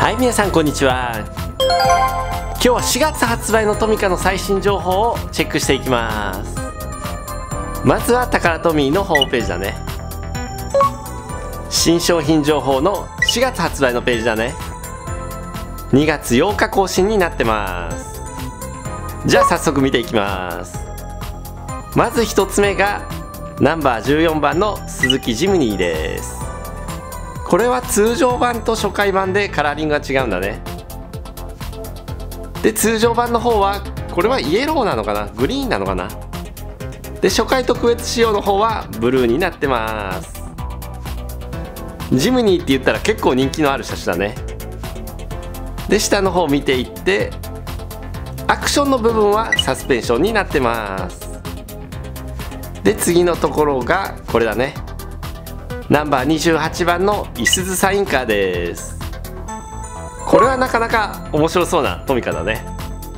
はい、皆さんこんにちは。今日は4月発売のトミカの最新情報をチェックしていきます。まずはタカラトミーのホームページだね。新商品情報の4月発売のページだね。2月8日更新になってます。じゃあ早速見ていきます。まず1つ目がナンバー14番のスズキジムニーです。これは通常版と初回版でカラーリングが違うんだね。で、通常版の方はこれはイエローなのかな、グリーンなのかな。で、初回特別仕様の方はブルーになってます。ジムニーって言ったら結構人気のある車種だね。で、下の方を見ていってアクションの部分はサスペンションになってます。で、次のところがこれだね。ナンバー28番のいすゞサインカーです。これはなかなか面白そうなトミカだね。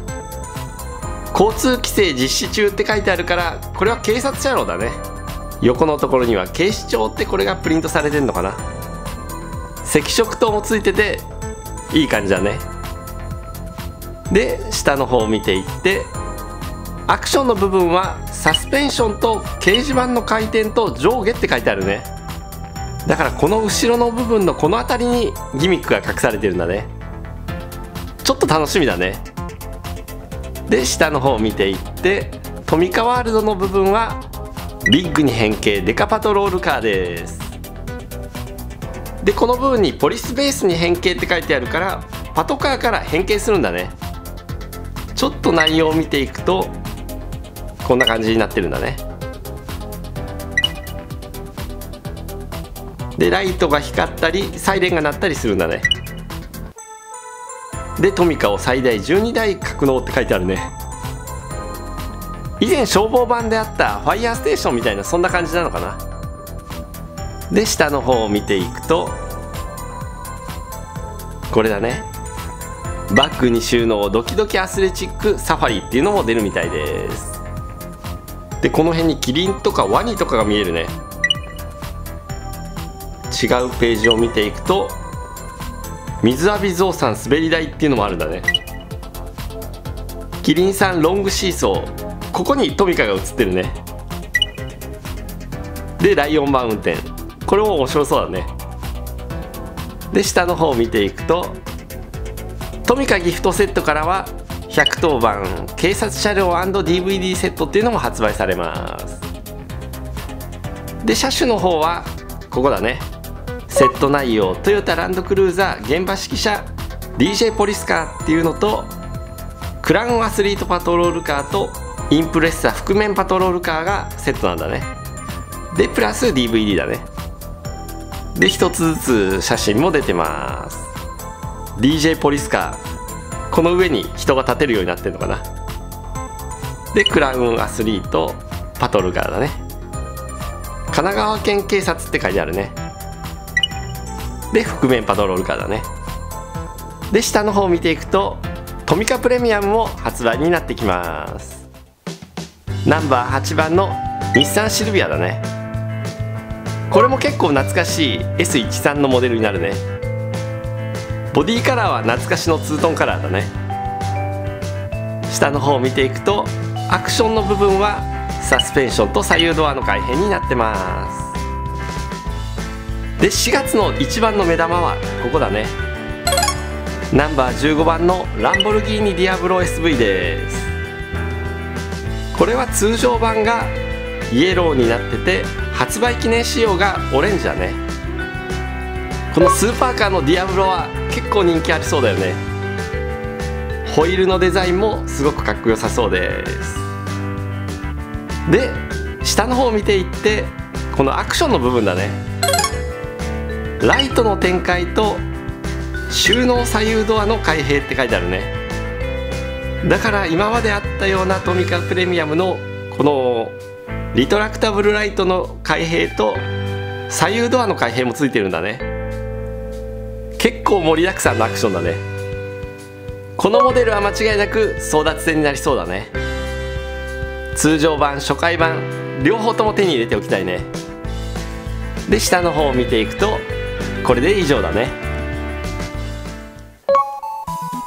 交通規制実施中って書いてあるから、これは警察車両だね。横のところには警視庁ってこれがプリントされてんのかな。赤色灯もついてていい感じだね。で、下の方を見ていってアクションの部分はサスペンションと掲示板の回転と上下って書いてあるね。だからこの後ろの部分のこの辺りにギミックが隠されてるんだね。ちょっと楽しみだね。で、下の方を見ていってトミカワールドの部分はビッグに変形デカパトロールカーです。で、この部分にポリスベースに変形って書いてあるからパトカーから変形するんだね。ちょっと内容を見ていくとこんな感じになってるんだね。で、ライトが光ったりサイレンが鳴ったりするんだね。で、トミカを最大12台格納って書いてあるね。以前消防版であったファイヤーステーションみたいなそんな感じなのかな。で、下の方を見ていくとこれだね。バッグに収納ドキドキアスレチックサファリっていうのも出るみたいです。で、この辺にキリンとかワニとかが見えるね。違うページを見ていくと水浴びゾウさん滑り台っていうのもあるんだね。キリンさんロングシーソー、ここにトミカが映ってるね。で、ライオンマウンテン、これも面白そうだね。で、下の方を見ていくとトミカギフトセットからは110番警察車両 &DVD セットっていうのも発売されます。で、車種の方はここだね。セット内容トヨタランドクルーザー現場式車 DJ ポリスカーっていうのとクラウンアスリートパトロールカーとインプレッサ覆面パトロールカーがセットなんだね。で、プラス DVD だね。で、一つずつ写真も出てます。 DJ ポリスカー、この上に人が立てるようになってるのかな。で、クラウンアスリートパトロールカーだね。神奈川県警察って書いてあるね。で、覆面パトロールカーだね。で、下の方を見ていくとトミカプレミアムも発売になってきます。ナンバー8番の日産シルビアだね。これも結構懐かしい S13 のモデルになるね。ボディカラーは懐かしのツートンカラーだね。下の方を見ていくとアクションの部分はサスペンションと左右ドアの開閉になってます。で、4月の一番の目玉はここだね。ナンバー15番のランボルギーニディアブロ SV です。これは通常版がイエローになってて発売記念仕様がオレンジだね。このスーパーカーのディアブロは結構人気ありそうだよね。ホイールのデザインもすごくかっこよさそうです。で、下の方を見ていってこのアクションの部分だね。ライトの展開と収納左右ドアの開閉って書いてあるね。だから今まであったようなトミカプレミアムのこのリトラクタブルライトの開閉と左右ドアの開閉もついてるんだね。結構盛りだくさんのアクションだね。このモデルは間違いなく争奪戦になりそうだね。通常版初回版両方とも手に入れておきたいね。で、下の方を見ていくとこれで以上だね。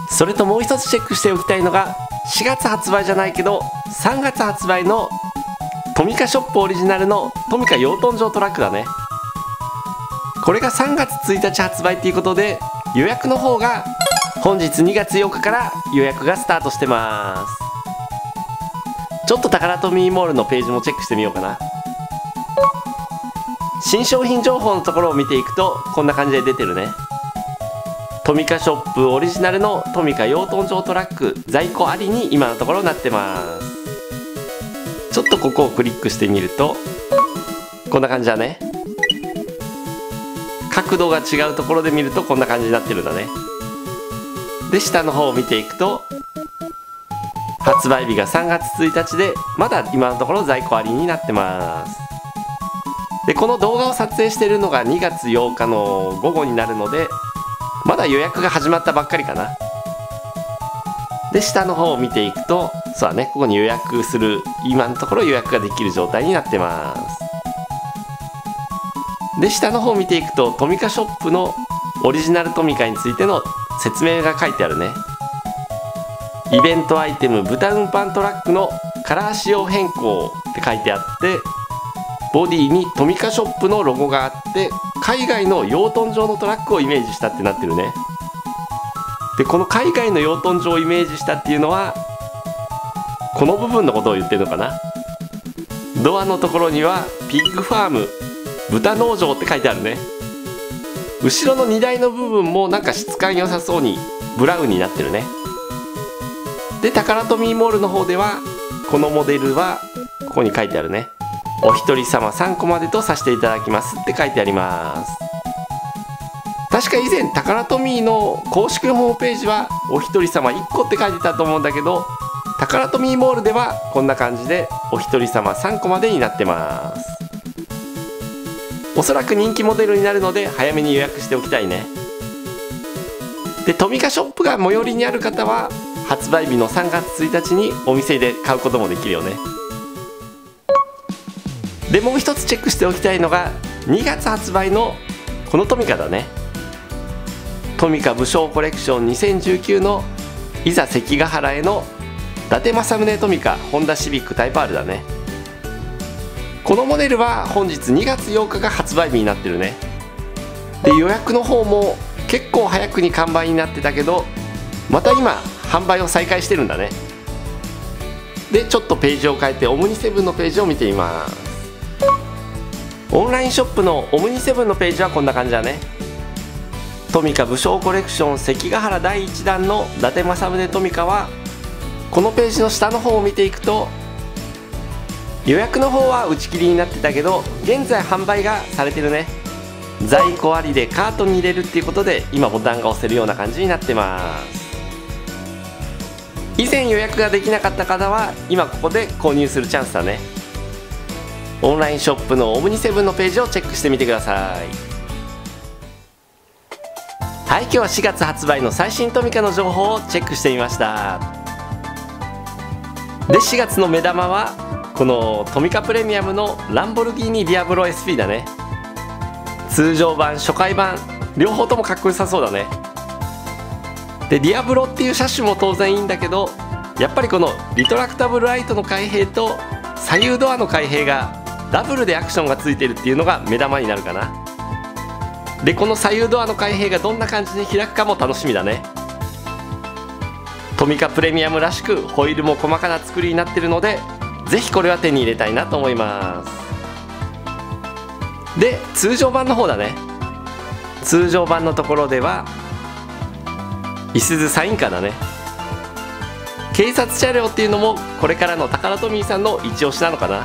それともう一つチェックしておきたいのが、4月発売じゃないけど3月発売のトミカショップオリジナルのトミカ養豚場トラックだね。これが3月1日発売っていうことで、予約の方が本日2月8日から予約がスタートしてます。ちょっとタカラトミーモールのページもチェックしてみようかな。新商品情報のところを見ていくとこんな感じで出てるね。トミカショップオリジナルのトミカ養豚場トラック在庫ありに今のところなってます。ちょっとここをクリックしてみるとこんな感じだね。角度が違うところで見るとこんな感じになってるんだね。で下の方を見ていくと発売日が3月1日でまだ今のところ在庫ありになってます。でこの動画を撮影しているのが2月8日の午後になるのでまだ予約が始まったばっかりかな。で下の方を見ていくとそうだね、ここに予約する今のところ予約ができる状態になってます。で下の方を見ていくとトミカショップのオリジナルトミカについての説明が書いてあるね。イベントアイテム豚運搬トラックのカラー仕様変更って書いてあって、ボディにトミカショップのロゴがあって海外の養豚場のトラックをイメージしたってなってるね。でこの海外の養豚場をイメージしたっていうのはこの部分のことを言ってるのかな。ドアのところにはピッグファーム豚農場って書いてあるね。後ろの荷台の部分もなんか質感良さそうにブラウンになってるね。でタカラトミーモールの方ではこのモデルはここに書いてあるね。お一人様3個までとさせていただきますって書いてあります。確か以前タカラトミーの公式ホームページはお一人様1個って書いてたと思うんだけど、タカラトミーモールではこんな感じでお一人様3個までになってます。おそらく人気モデルになるので早めに予約しておきたいね。でトミカショップが最寄りにある方は発売日の3月1日にお店で買うこともできるよね。でもう一つチェックしておきたいのが2月発売のこのトミカだね。トミカ武将コレクション2019のいざ関ヶ原への伊達政宗トミカホンダシビックタイプ R だね。このモデルは本日2月8日が発売日になってるね。で予約の方も結構早くに完売になってたけどまた今販売を再開してるんだね。でちょっとページを変えてオムニセブンのページを見てみます。オンラインショップのオムニセブンのページはこんな感じだね。トミカ武将コレクション関ヶ原第1弾の伊達政宗トミカはこのページの下の方を見ていくと予約の方は打ち切りになってたけど現在販売がされてるね。在庫ありでカートに入れるっていうことで今ボタンが押せるような感じになってます。以前予約ができなかった方は今ここで購入するチャンスだね。オンラインショップのオムニセブンのページをチェックしてみてください。はい、今日は4月発売の最新トミカの情報をチェックしてみました。で4月の目玉はこのトミカプレミアムのランボルギーニディアブロ SP だね。通常版初回版両方ともかっこよさそうだね。でディアブロっていう車種も当然いいんだけどやっぱりこのリトラクタブルライトの開閉と左右ドアの開閉がダブルでアクションがついてるっていうのが目玉になるかな。でこの左右ドアの開閉がどんな感じに開くかも楽しみだね。トミカプレミアムらしくホイールも細かな作りになってるのでぜひこれは手に入れたいなと思います。で通常版の方だね。通常版のところではいすゞサインカーだね。警察車両っていうのもこれからのタカラトミーさんの一押しなのかな。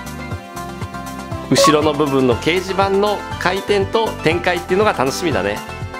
後ろの部分の掲示板の回転と展開っていうのが楽しみだね。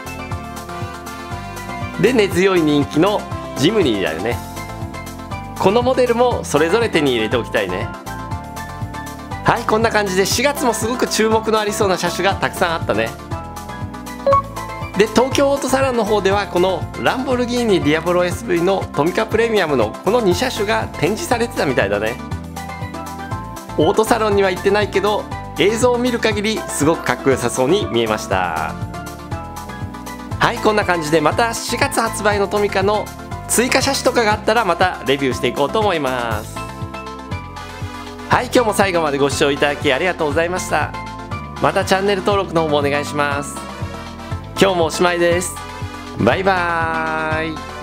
で根強い人気のジムニーだよね。このモデルもそれぞれ手に入れておきたいね。はい、こんな感じで4月もすごく注目のありそうな車種がたくさんあったね。で東京オートサロンの方ではこのランボルギーニディアボロ SV のトミカプレミアムのこの2車種が展示されてたみたいだね。オートサロンには行ってないけど映像を見る限りすごくかっこよさそうに見えました。ははい、こんな感じでまた4月発売のトミカの追加車種とかがあったらまたレビューしていこうと思います。はい、今日も最後までご視聴いただきありがとうございました。またチャンネル登録の方もお願いします。今日もおしまいです。バイバーイ。